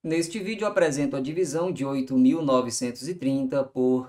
Neste vídeo apresento a divisão de 8.930 por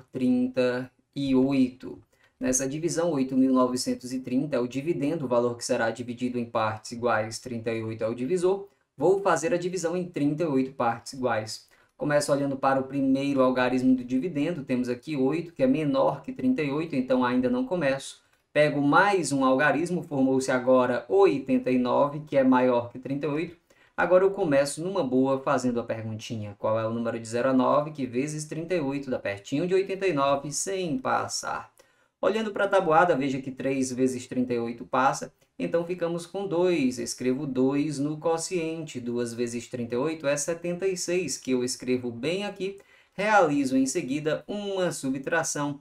38. Nessa divisão, 8.930 é o dividendo, o valor que será dividido em partes iguais, 38 é o divisor. Vou fazer a divisão em 38 partes iguais. Começo olhando para o primeiro algarismo do dividendo, temos aqui 8, que é menor que 38, então ainda não começo. Pego mais um algarismo, formou-se agora 89, que é maior que 38. Agora eu começo numa boa fazendo a perguntinha. Qual é o número de 0 a 9 que vezes 38 dá pertinho de 89 sem passar? Olhando para a tabuada, veja que 3 vezes 38 passa, então ficamos com 2. Escrevo 2 no quociente. 2 vezes 38 é 76, que eu escrevo bem aqui. Realizo em seguida uma subtração.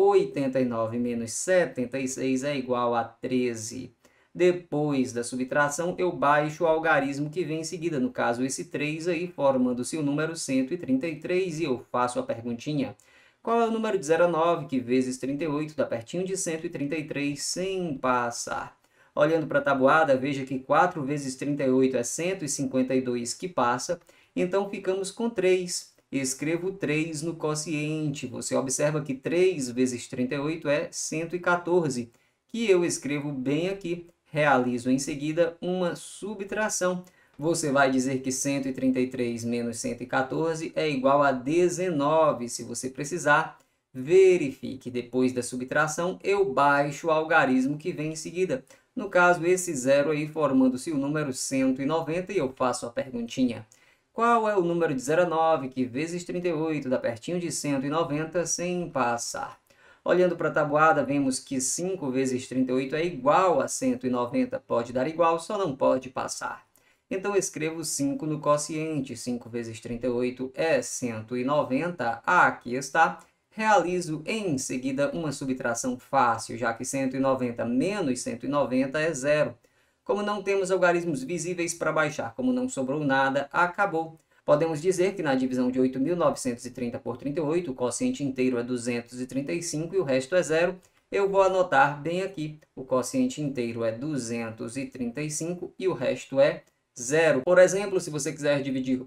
89 menos 76 é igual a 13. Depois da subtração, eu baixo o algarismo que vem em seguida, no caso esse 3 aí, formando-se o número 133, e eu faço a perguntinha. Qual é o número de 0 a 9 que vezes 38 dá pertinho de 133 sem passar? Olhando para a tabuada, veja que 4 vezes 38 é 152 que passa, então ficamos com 3. Escrevo 3 no quociente. Você observa que 3 vezes 38 é 114, que eu escrevo bem aqui. Realizo em seguida uma subtração. Você vai dizer que 133 menos 114 é igual a 19. Se você precisar, verifique. Depois da subtração, eu baixo o algarismo que vem em seguida. No caso, esse zero aí, formando-se o número 190, e eu faço a perguntinha. Qual é o número de 0 a 9 que vezes 38 dá pertinho de 190 sem passar? Olhando para a tabuada, vemos que 5 vezes 38 é igual a 190. Pode dar igual, só não pode passar. Então, escrevo 5 no quociente. 5 vezes 38 é 190. Aqui está. Realizo em seguida uma subtração fácil, já que 190 menos 190 é zero. Como não temos algarismos visíveis para baixar, como não sobrou nada, acabou. Podemos dizer que na divisão de 8.930 por 38, o quociente inteiro é 235 e o resto é zero. Eu vou anotar bem aqui. O quociente inteiro é 235 e o resto é zero. Por exemplo, se você quiser dividir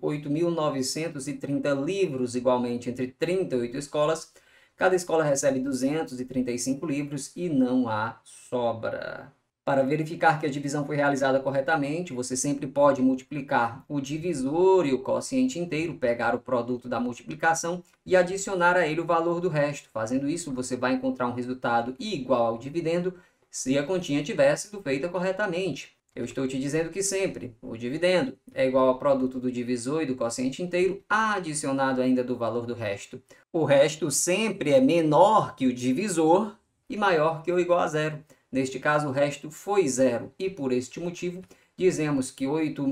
8.930 livros igualmente entre 38 escolas, cada escola recebe 235 livros e não há sobra. Para verificar que a divisão foi realizada corretamente, você sempre pode multiplicar o divisor e o quociente inteiro, pegar o produto da multiplicação e adicionar a ele o valor do resto. Fazendo isso, você vai encontrar um resultado igual ao dividendo se a continha tiver sido feita corretamente. Eu estou te dizendo que sempre o dividendo é igual ao produto do divisor e do quociente inteiro, adicionado ainda do valor do resto. O resto sempre é menor que o divisor e maior que ou igual a zero. Neste caso, o resto foi zero, e por este motivo, dizemos que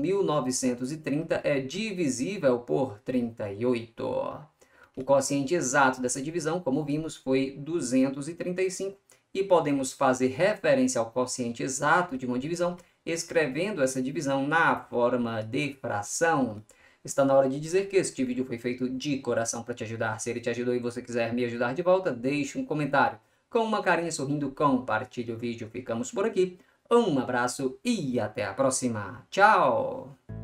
8.930 é divisível por 38. O quociente exato dessa divisão, como vimos, foi 235, e podemos fazer referência ao quociente exato de uma divisão escrevendo essa divisão na forma de fração. Está na hora de dizer que este vídeo foi feito de coração para te ajudar. Se ele te ajudou e você quiser me ajudar de volta, deixe um comentário. Com uma carinha sorrindo, compartilhe o vídeo. Ficamos por aqui. Um abraço e até a próxima. Tchau!